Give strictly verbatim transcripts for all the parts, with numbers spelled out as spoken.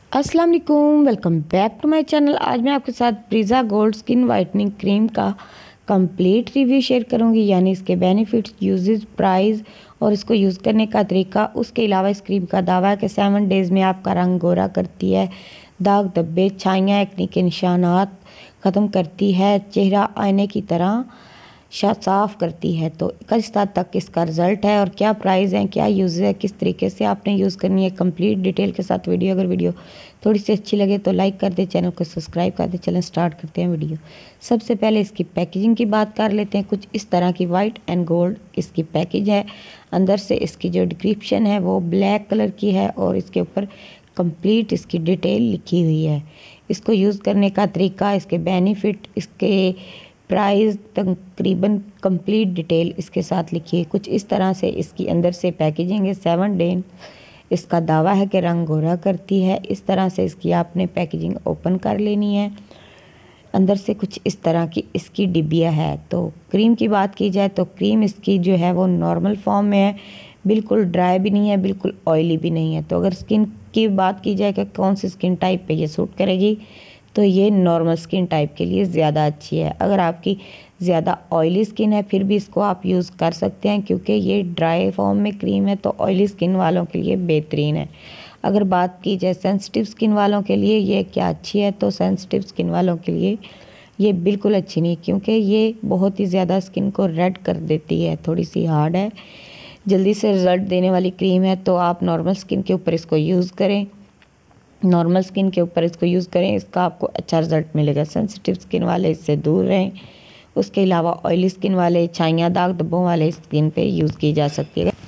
अस्सलाम वालेकुम, welcome back to my channel. आज मैं आपके साथ Breeza gold skin whitening cream का कंप्लीट रिव्यू शेयर करूंगी, यानी इसके बेनिफिट्स, यूजेस, प्राइस और इसको यूज़ करने का तरीका। उसके अलावा इस क्रीम का दावा है कि सेवन डेज़ में आपका रंग गोरा करती है, दाग धब्बे, छाइयाँ, एक्ने के निशानात ख़त्म करती है, चेहरा आईने की तरह साफ करती है। तो किस हद तक इसका रिज़ल्ट है और क्या प्राइस है, क्या यूज़ है, किस तरीके से आपने यूज़ करनी है, कंप्लीट डिटेल के साथ वीडियो। अगर वीडियो थोड़ी सी अच्छी लगे तो लाइक कर दे, चैनल को सब्सक्राइब कर दे। चलें स्टार्ट करते हैं वीडियो। सबसे पहले इसकी पैकेजिंग की बात कर लेते हैं। कुछ इस तरह की वाइट एंड गोल्ड इसकी पैकेज है। अंदर से इसकी जो डिस्क्रिप्शन है वो ब्लैक कलर की है और इसके ऊपर कंप्लीट इसकी डिटेल लिखी हुई है। इसको यूज़ करने का तरीका, इसके बेनिफिट, इसके प्राइस, तकरीबन कंप्लीट डिटेल इसके साथ लिखी है। कुछ इस तरह से इसकी अंदर से पैकेजिंग है। सेवन डे इसका दावा है कि रंग गोरा करती है। इस तरह से इसकी आपने पैकेजिंग ओपन कर लेनी है। अंदर से कुछ इस तरह की इसकी डिब्बिया है। तो क्रीम की बात की जाए तो क्रीम इसकी जो है वो नॉर्मल फॉर्म में है, बिल्कुल ड्राई भी नहीं है, बिल्कुल ऑयली भी नहीं है। तो अगर स्किन की बात की जाए कि कौन सी स्किन टाइप पे ये सूट करेगी, तो ये नॉर्मल स्किन टाइप के लिए ज़्यादा अच्छी है। अगर आपकी ज़्यादा ऑयली स्किन है फिर भी इसको आप यूज़ कर सकते हैं, क्योंकि ये ड्राई फॉर्म में क्रीम है, तो ऑयली स्किन वालों के लिए बेहतरीन है। अगर बात की जाए सेंसिटिव स्किन वालों के लिए ये क्या अच्छी है, तो सेंसिटिव स्किन वालों के लिए ये बिल्कुल अच्छी नहीं, क्योंकि ये बहुत ही ज़्यादा स्किन को रेड कर देती है, थोड़ी सी हार्ड है, जल्दी से रिज़ल्ट देने वाली क्रीम है। तो आप नॉर्मल स्किन के ऊपर इसको यूज़ करें, नॉर्मल स्किन के ऊपर इसको यूज़ करें, इसका आपको अच्छा रिजल्ट मिलेगा। सेंसिटिव स्किन वाले इससे दूर रहें। उसके अलावा ऑयली स्किन वाले, छाइयाँ, दाग धब्बों वाले स्किन पे यूज़ की जा सकती है।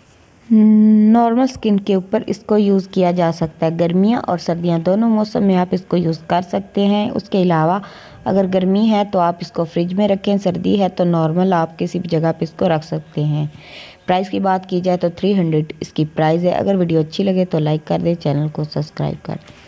नॉर्मल स्किन के ऊपर इसको यूज़ किया जा सकता है। गर्मियाँ और सर्दियाँ दोनों मौसम में आप इसको यूज़ कर सकते हैं। उसके अलावा अगर गर्मी है तो आप इसको फ्रिज में रखें, सर्दी है तो नॉर्मल आप किसी भी जगह पे इसको रख सकते हैं। प्राइस की बात की जाए तो थ्री हंड्रेड इसकी प्राइस है। अगर वीडियो अच्छी लगे तो लाइक कर दें, चैनल को सब्सक्राइब कर दें।